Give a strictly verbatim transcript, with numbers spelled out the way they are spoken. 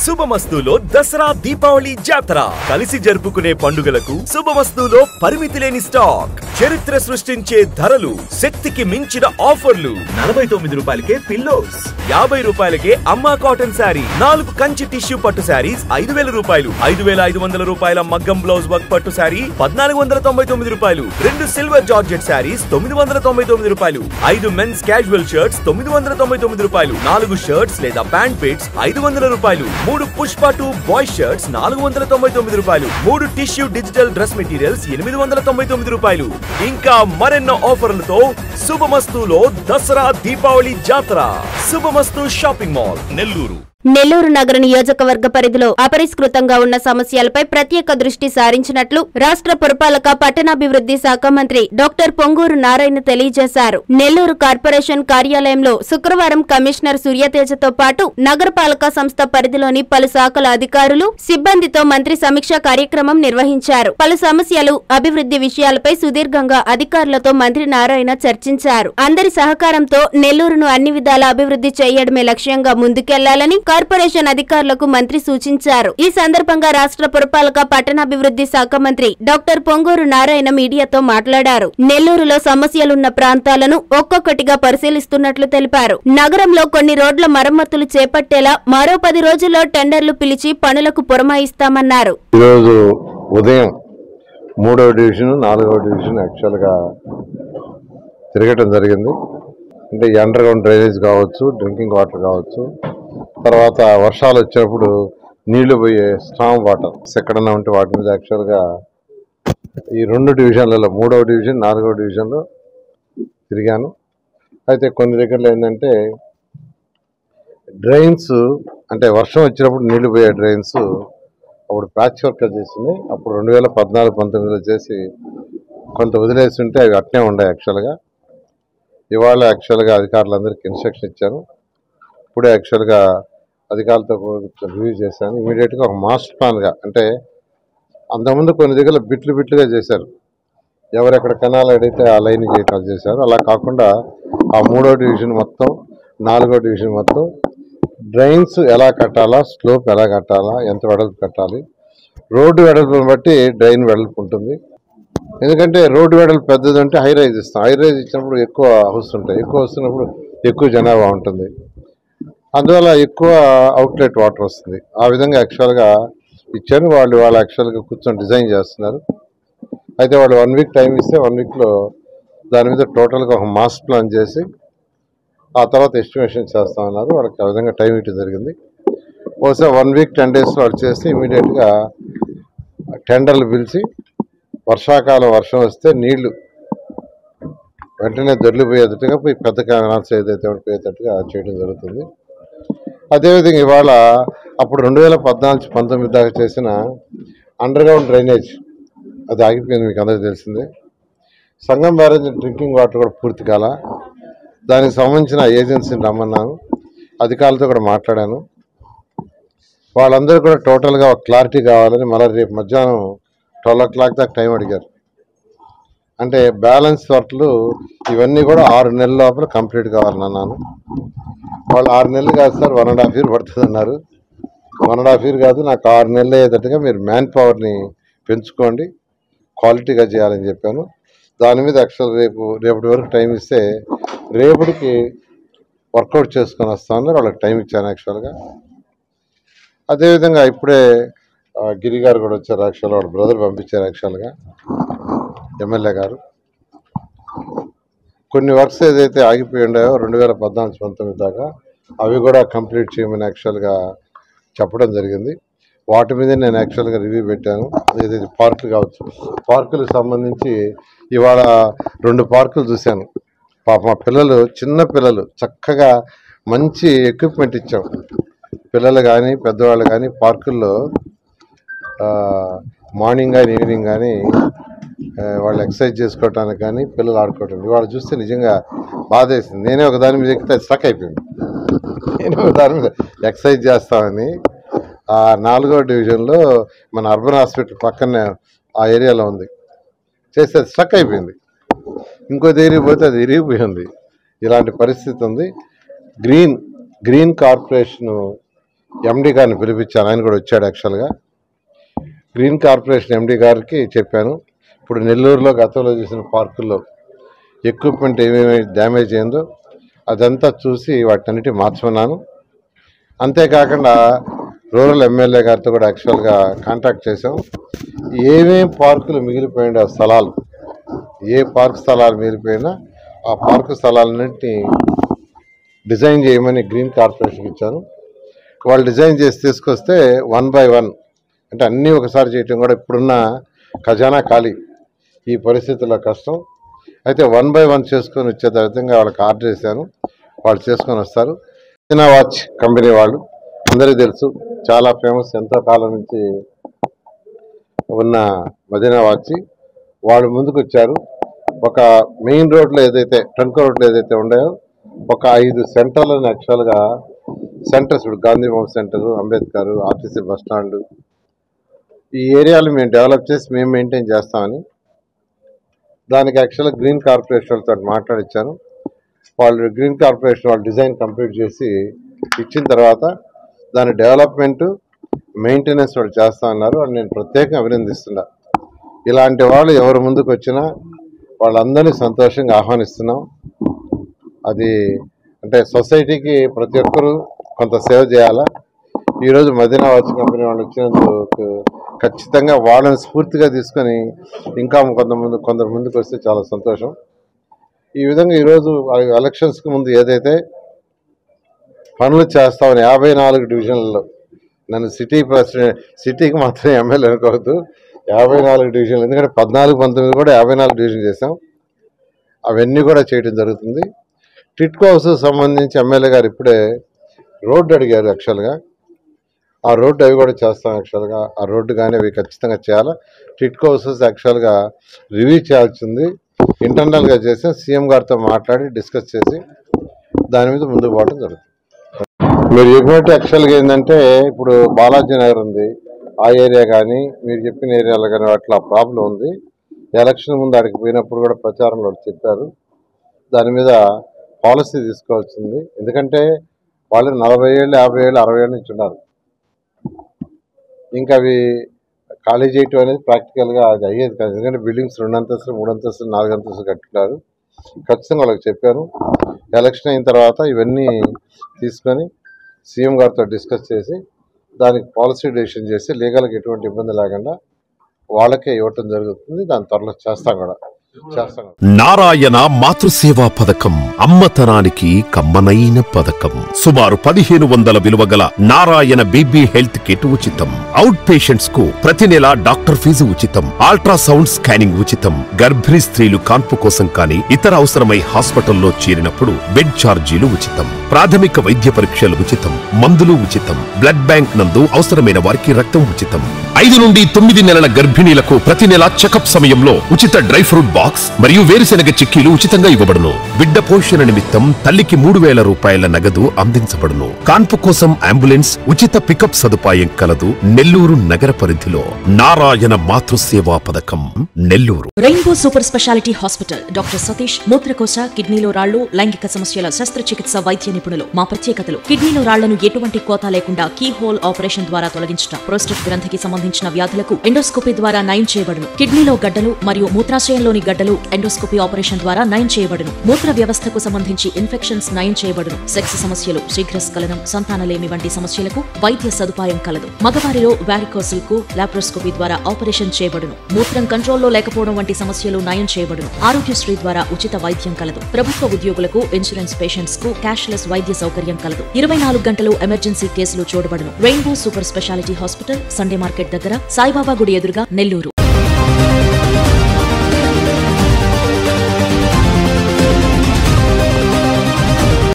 శుభమస్తులో దసరా దీపావళి జాతర కలిసి జరుపుకునే పండుగలకు శుభమస్తులో పరిమితి లేని స్టాక్, చరిత్ర సృష్టించే ధరలు, శక్తికి మించిన ఆఫర్లు. నలభై తొమ్మిది రూపాయలకే పిల్లోస్, యాభై రూపాయలకే అమ్మా కాటన్ శారీ, నాలుగు కంచి టిష్యూ పట్టు శారీస్ ఐదు వేల రూపాయలు, ఐదు వేల ఐదు వందల రూపాయల మగ్గం బ్లౌజ్ వర్క్ పట్టు శారీ పద్నాలుగు వందల తొంభై తొమ్మిది రూపాయలు, రెండు సిల్వర్ జార్జెట్ శారీస్ తొమ్మిది వందల తొంభై తొమ్మిది రూపాయలు, ఐదు మెన్స్ క్యాజువల్ షర్ట్స్ తొమ్మిది వందల తొంభై తొమ్మిది రూపాయలు, నాలుగు షర్ట్స్ లేదా ప్యాంట్ పిట్స్ ఐదు వందల రూపాయలు, మూడు పుష్ప టూ బాయ్ షర్ట్స్ నాలుగు వందల తొంభై తొమ్మిది రూపాయలు, మూడు టిష్యూ డిజిటల్ డ్రెస్ మెటీరియల్స్ ఎనిమిది వందల తొంభై తొమ్మిది రూపాయలు. ఇంకా మరెన్నో ఆఫర్లతో శుభమస్తులో దసరా దీపావళి జాతర. శుభమస్తు షాపింగ్ మాల్, నెల్లూరు. నెల్లూరు నగర నియోజకవర్గ పరిధిలో అపరిష్కృతంగా ఉన్న సమస్యలపై ప్రత్యేక దృష్టి సారించినట్లు రాష్ట్ర పురపాలక పట్టణాభివృద్ధి శాఖ మంత్రి డాక్టర్ పొంగూరు నారాయణ తెలియజేశారు. నెల్లూరు కార్పొరేషన్ కార్యాలయంలో శుక్రవారం కమిషనర్ సూర్యతేజతో పాటు నగరపాలక సంస్థ పరిధిలోని పలు శాఖల అధికారులు, సిబ్బందితో మంత్రి సమీక్షా కార్యక్రమం నిర్వహించారు. పలు సమస్యలు, అభివృద్ధి విషయాలపై సుదీర్ఘంగా అధికారులతో మంత్రి నారాయణ చర్చించారు. అందరి సహకారంతో నెల్లూరును అన్ని విధాల అభివృద్ధి చేయడమే లక్ష్యంగా ముందుకెళ్లాలని కార్పొరేషన్ అధికారులకు మంత్రి సూచించారు. ఈ సందర్భంగా రాష్ట్ర పురపాలక పట్టణాభివృద్ధి శాఖ మంత్రి డాక్టర్ పొంగూరు నారాయణ మీడియాతో మాట్లాడారు. నెల్లూరులో సమస్యలున్న ప్రాంతాలను ఒక్కొక్కటిగా పరిశీలిస్తున్నట్లు తెలిపారు. నగరంలో కొన్ని రోడ్ల మరమ్మతులు చేపట్టేలా మరో పది రోజుల్లో టెండర్లు పిలిచి పనులకు పురమాయిస్తామన్నారు. ఈరోజు ఉదయం మూడవ డివిజన్, నాలుగవ డివిజన్ యాక్చువల్ గా తిరగటం జరిగింది. అంటే అండర్ గ్రౌండ్ డ్రైనేజ్ కావచ్చు, డ్రింకింగ్ వాటర్ కావచ్చు, తర్వాత వర్షాలు వచ్చినప్పుడు నీళ్లు పోయే స్ట్రాంగ్ వాటర్ ఎక్కడన్నా ఉంటే వాటి మీద యాక్చువల్గా ఈ రెండు డివిజన్లలో, మూడవ డివిజన్, నాలుగవ డివిజన్లో తిరిగాను. అయితే కొన్ని దగ్గరలో ఏంటంటే డ్రైన్స్, అంటే వర్షం వచ్చినప్పుడు నీళ్లు పోయే డ్రైన్స్ అప్పుడు ప్యాచ్ వర్క్ చేసినాయి. అప్పుడు రెండు వేల పద్నాలుగు పంతొమ్మిదిలో చేసి కొంత వదిలేసి ఉంటే అవి అట్నే ఉన్నాయి. యాక్చువల్గా ఇవాళ యాక్చువల్గా అధికారులందరికీ ఇన్స్ట్రక్షన్ ఇచ్చాను. ఇప్పుడే యాక్చువల్గా అధికారులతో రివ్యూ చేశాను. ఇమీడియట్గా ఒక మాస్టర్ ప్లాన్గా, అంటే అంతకుముందు కొన్ని దగ్గర బిట్లు బిట్లుగా చేశారు. ఎవరెక్కడ కెనాల్ అడిగితే ఆ లైన్ చేయటం చేశారు. అలా కాకుండా ఆ మూడో డివిజన్ మొత్తం, నాలుగో డివిజన్ మొత్తం డ్రైన్స్ ఎలా కట్టాలా, స్లోప్ ఎలా కట్టాలా, ఎంత వెడల్పు కట్టాలి, రోడ్డు వెడల్పుని బట్టి డ్రైన్ వెడల్పు ఉంటుంది. ఎందుకంటే రోడ్డు వెడల్పు పెద్దది అంటే హై రైజ్ ఇస్తాం. హై రైజ్ ఇచ్చినప్పుడు ఎక్కువ హౌస్ ఉంటాయి, ఎక్కువ వస్తున్నప్పుడు ఎక్కువ జనాభా ఉంటుంది, అందువల్ల ఎక్కువ అవుట్లెట్ వాటర్ వస్తుంది. ఆ విధంగా యాక్చువల్గా ఇచ్చాను. వాళ్ళు వాళ్ళు యాక్చువల్గా కూర్చొని డిజైన్ చేస్తున్నారు. అయితే వాళ్ళు వన్ వీక్ టైం ఇస్తే వన్ వీక్లో దాని మీద టోటల్గా ఒక మాస్టర్ ప్లాన్ చేసి ఆ తర్వాత ఎస్టిమేషన్ చేస్తామన్నారు. వాళ్ళకి ఆ విధంగా టైం ఇవ్వడం జరిగింది. బహుశా వన్ వీక్ టెన్ డేస్లో వాళ్ళు చేసి ఇమీడియట్గా టెండర్లు పిలిచి వర్షాకాలం వర్షం వస్తే నీళ్లు వెంటనే దొర్లిపోయేటట్టుగా పోయి పెద్ద కెనాల్స్ ఏదైతే పోయేటట్టుగా చేయడం జరుగుతుంది. అదేవిధంగా ఇవాళ అప్పుడు రెండు వేల పద్నాలుగు పంతొమ్మిది దాకా చేసిన అండర్ గ్రౌండ్ డ్రైనేజ్ అది ఆగిపోయింది, మీకు అందరికీ తెలిసిందే. సంగం బ్యారేజ్ డ్రింకింగ్ వాటర్ కూడా పూర్తి కాల. దానికి సంబంధించిన ఏజెన్సీని రమ్మన్నాను, అధికారులతో కూడా మాట్లాడాను. వాళ్ళందరూ కూడా టోటల్గా ఒక క్లారిటీ కావాలని మళ్ళీ రేపు మధ్యాహ్నం ట్వెల్వ్ ఓ క్లాక్ దాకా టైం అడిగారు. అంటే బ్యాలెన్స్ వర్క్లు ఇవన్నీ కూడా ఆరు నెలల లోపల కంప్లీట్ కావాలన్నాను. వాళ్ళు ఆరు నెలలు కాదు sir, one and half year పడుతుంది అన్నారు. వన్ అండ్ హాఫ్ ఇయర్ కాదు, నాకు ఆరు నెలలు అయ్యేటట్టుగా మీరు మ్యాన్ పవర్ని పెంచుకోండి, క్వాలిటీగా చేయాలని చెప్పాను. దాని మీద యాక్చువల్ రేపు రేపటి వరకు టైం ఇస్తే రేపటికి వర్కౌట్ చేసుకొని వస్తామన్నారు. వాళ్ళకి టైం ఇచ్చాను యాక్చువల్గా. అదేవిధంగా ఇప్పుడే గిరి గారు కూడా వచ్చారు. యాక్చువల్గా వాళ్ళ బ్రదర్ పంపించారు. యాక్చువల్గా ఎమ్మెల్యే గారు కొన్ని వర్క్స్ ఏదైతే ఆగిపోయి ఉన్నాయో రెండు వేల పద్నాలుగు పంతొమ్మిది దాకా అవి కూడా కంప్లీట్ చేయమని యాక్చువల్గా చెప్పడం జరిగింది. వాటి మీద నేను యాక్చువల్గా రివ్యూ పెట్టాను. ఏదైతే పార్కులు కావచ్చు, పార్కులకు సంబంధించి ఇవాళ రెండు పార్కులు చూశాను. పాప మా పిల్లలు, చిన్న పిల్లలు చక్కగా మంచి ఎక్విప్మెంట్ ఇచ్చాం. పిల్లలు కానీ పెద్దవాళ్ళు కానీ పార్కుల్లో మార్నింగ్ కానీ ఈవినింగ్ కానీ వాళ్ళు ఎక్సర్సైజ్ చేసుకోవటానికి కానీ పిల్లలు ఆడుకోవటానికి వాళ్ళు చూస్తే నిజంగా బాధ వేసింది. నేనే ఒక దాని మీద ఎక్కితే స్ట్రక్ అయిపోయింది. నేను ఒక దాని మీద ఎక్సర్సైజ్ చేస్తామని ఆ నాలుగో డివిజన్లో మన అర్బన్ హాస్పిటల్ పక్కనే ఆ ఏరియాలో ఉంది, చేస్తే స్ట్రక్ అయిపోయింది. ఇంకో ఏరియా పోతే అది ఇరిగిపోయింది. ఇలాంటి పరిస్థితి ఉంది. గ్రీన్ గ్రీన్ కార్పొరేషను ఎండి గారిని పిలిపించాను, ఆయన కూడా వచ్చాడు. యాక్చువల్గా గ్రీన్ కార్పొరేషన్ ఎండి గారికి చెప్పాను, ఇప్పుడు నెల్లూరులో గతంలో చేసిన పార్కుల్లో ఎక్విప్మెంట్ ఏమేమి డ్యామేజ్ అయిందో అదంతా చూసి వాటినన్నిటి మార్చమన్నాను. అంతేకాకుండా రూరల్ ఎమ్మెల్యే గారితో కూడా యాక్చువల్గా కాంటాక్ట్ చేసాం. ఏమేం పార్కులు మిగిలిపోయిన స్థలాలు, ఏ పార్క్ స్థలాలు మిగిలిపోయినా ఆ పార్కు స్థలాలన్నింటినీ డిజైన్ చేయమని గ్రీన్ కార్పొరేషన్కి ఇచ్చాను. వాళ్ళు డిజైన్ చేసి తీసుకొస్తే వన్ బై వన్, అంటే అన్నీ ఒకసారి చేయటం కూడా ఇప్పుడున్న ఖజానా ఖాళీ, ఈ పరిస్థితుల్లో కష్టం. అయితే వన్ బై వన్ చేసుకొని వచ్చే విధంగా వాళ్ళకి ఆర్డర్ చేశాను, వాళ్ళు చేసుకొని వస్తారు. మదీనా వాచ్ కంపెనీ వాళ్ళు అందరికీ తెలుసు, చాలా ఫేమస్, ఎంతో కాలం నుంచి ఉన్న మదీనా వాచ్ వాళ్ళు ముందుకు వచ్చారు. ఒక మెయిన్ రోడ్లో ఏదైతే ట్రంక్ రోడ్లో ఏదైతే ఉన్నాయో ఒక ఐదు సెంటర్లను యాక్చువల్గా సెంటర్స్, ఇప్పుడు గాంధీ బొమ్మ centre, Ambedkar, RTC bus stand, ఈ ఏరియాలు మేము డెవలప్ చేసి మేము మెయింటైన్ చేస్తామని దానికి యాక్చువల్గా గ్రీన్ కార్పొరేషన్ వాళ్ళతో మాట్లాడిచ్చాను. వాళ్ళు గ్రీన్ కార్పొరేషన్ వాళ్ళు డిజైన్ కంప్లీట్ చేసి ఇచ్చిన తర్వాత దాని డెవలప్మెంట్ మెయింటెనెన్స్ వాళ్ళు చేస్తామన్నారు. అని నేను ప్రత్యేకంగా అభినందిస్తున్నా. ఇలాంటి వాళ్ళు ఎవరు ముందుకు వచ్చినా వాళ్ళందరినీ సంతోషంగా ఆహ్వానిస్తున్నాం. అది అంటే సొసైటీకి ప్రతి ఒక్కరూ కొంత సేవ చేయాలా. ఈరోజు మదీనా వాచ్ కంపెనీ వాళ్ళు వచ్చినందుకు ఖచ్చితంగా వాళ్ళని స్ఫూర్తిగా తీసుకొని ఇంకా కొంతమంది కొందరు ముందుకు వస్తే చాలా సంతోషం. ఈ విధంగా ఈరోజు ఎలక్షన్స్కి ముందు ఏదైతే పనులు చేస్తామని యాభై నాలుగు డివిజన్లలో, నన్ను సిటీ ప్రెసిడెంట్, సిటీకి మాత్రం ఎమ్మెల్యే అనుకోవద్దు, యాభై నాలుగు డివిజన్లు, ఎందుకంటే పద్నాలుగు పంతొమ్మిది కూడా యాభై నాలుగు డివిజన్ చేసాం, అవన్నీ కూడా చేయడం జరుగుతుంది. టిట్కో హౌస్ సంబంధించి ఎమ్మెల్యే గారు ఇప్పుడే రోడ్డు అడిగారు. యాక్చువల్గా ఆ రోడ్డు అవి కూడా చేస్తాం. యాక్చువల్గా ఆ రోడ్డు కానీ అవి ఖచ్చితంగా చేయాలి. టిట్కో హౌసెస్ యాక్చువల్గా రివ్యూ చేయాల్సింది ఇంటర్నల్గా చేసి సీఎం గారితో మాట్లాడి డిస్కస్ చేసి దాని మీద ముందుకు పోవడం జరుగుతుంది. మీరు చెప్పినట్టు యాక్చువల్గా ఏంటంటే ఇప్పుడు బాలాజీ నగర్ ఉంది, ఆ ఏరియా కానీ మీరు చెప్పిన ఏరియాలో కానీ వాటిలో ప్రాబ్లం ఉంది. ఎలక్షన్ ముందు అక్కడికి పోయినప్పుడు కూడా ప్రచారంలో చెప్పారు, దాని మీద పాలసీ తీసుకోవాల్సింది. ఎందుకంటే వాళ్ళు నలభై ఏళ్ళు యాభై ఏళ్ళు అరవై ఏళ్ళ నుంచి ఉన్నారు, ఇంకా అవి ఖాళీ చేయటం అనేది ప్రాక్టికల్గా అది అయ్యేది కాదు. ఎందుకంటే బిల్డింగ్స్ రెండు అంతస్తులు మూడు అంతస్తులు నాలుగు అంతస్తులు కట్టున్నారు. ఖచ్చితంగా వాళ్ళకి చెప్పాను. ఎలక్షన్ అయిన తర్వాత ఇవన్నీ తీసుకొని సీఎం గారితో డిస్కస్ చేసి దానికి పాలసీ డెసిషన్ చేసి లీగల్గా ఎటువంటి ఇబ్బంది లేకుండా వాళ్ళకే ఇవ్వటం జరుగుతుంది. దాని త్వరలో చేస్తాం కూడా చేస్తాం. నారాయణ మాతృసేవా పథకం అమ్మతనానికి కమ్మనైన పథకం. సుమారు పదిహేను వందల విలువ గల నారాయణ బీబీ హెల్త్ కిట్ ఉచితం. అవుట్ పేషెంట్స్ కు ప్రతి నెల డాక్టర్ ఫీజు ఉచితం. అల్ట్రాసౌండ్ స్కానింగ్ ఉచితం. గర్భిణీ స్త్రీలు కాన్పు కోసం కానీ ఇతర అవసరమై హాస్పిటల్లో చేరినప్పుడు బెడ్ ఛార్జీలు ఉచితం. ప్రాథమిక వైద్య పరీక్షలు ఉచితం. మందులు ఉచితం. బ్లడ్ బ్యాంక్ నందు అవసరమైన వారికి రక్తం ఉచితం. ఐదు నుండి తొమ్మిది నెలల గర్భిణీలకు ప్రతి నెల చెకప్ సమయంలో ఉచిత డ్రై ఫ్రూట్ బాక్స్ మరియు వేరుశెనగ చిక్కీలు ఉచితంగా ఇవ్వబడును. బిడ్డ పోషణ నిమిత్తం తల్లికి మూడు వేల రూపాయల నగదు అందించబడును. కాన్పు కోసం అంబులెన్స్ ఉచిత పికప్ సదుపాయం కలదు. నెల్లూరు నగర పరిధిలో నారాయణ మాతృసేవా పథకం Nellore. Rainbow super speciality hospital doctor Satish మూత్రకోశ కిడ్నీలో రాళ్లు లైంగిక సమస్యల శస్త్రచికిత్స వైద్య నిపుణులు. మా ప్రత్యేకతలు: కిడ్నీలో రాళ్లను ఎటువంటి కోత లేకుండా కీ హోల్ ఆపరేషన్ ద్వారా తొలగించడం. ప్రోస్టేట్ గ్రంథికి సంబంధించిన వ్యాధులకు ఎండోస్కోపీ ద్వారా నయం చేయబడును. కిడ్నీలో గడ్డలు మరియు మూత్రాశయంలోని గడ్డలు ఎండోస్కోపీ ఆపరేషన్ ద్వారా నయం చేయబడును. మూత్ర వ్యవస్థకు సంబంధించి ఇన్ఫెక్షన్స్ నయం చేయబడును. సెక్స్ సమస్యలు, శీఘ్రస్ఖలనం, సంతానలేమి వంటి సమస్యలకు వైద్య సదుపాయం కలదు. మగవారిలో వారికోసిల్ కు లాప్రోస్కోపీ ద్వారా ఆపరేషన్ చేయబడును. మూత్రం కంట్రోల్లో లేకపోవడం వంటి సమస్యలు నయం చేయబడును. ఆరోగ్యశ్రీ ద్వారా ఉచిత వైద్యం కలదు. ప్రభుత్వ ఉద్యోగులకు, ఇన్సూరెన్స్ పేషెంట్స్ కు క్యాష్లెస్ వైద్య సౌకర్యం కలదు. ఇరవై నాలుగు గంటలు ఎమర్జెన్సీ కేసులు చూడబడును. Rainbow super speciality hospital, Sunday market దగ్గర, సాయిబాబా గుడి ఎదురుగా, నెల్లూరు.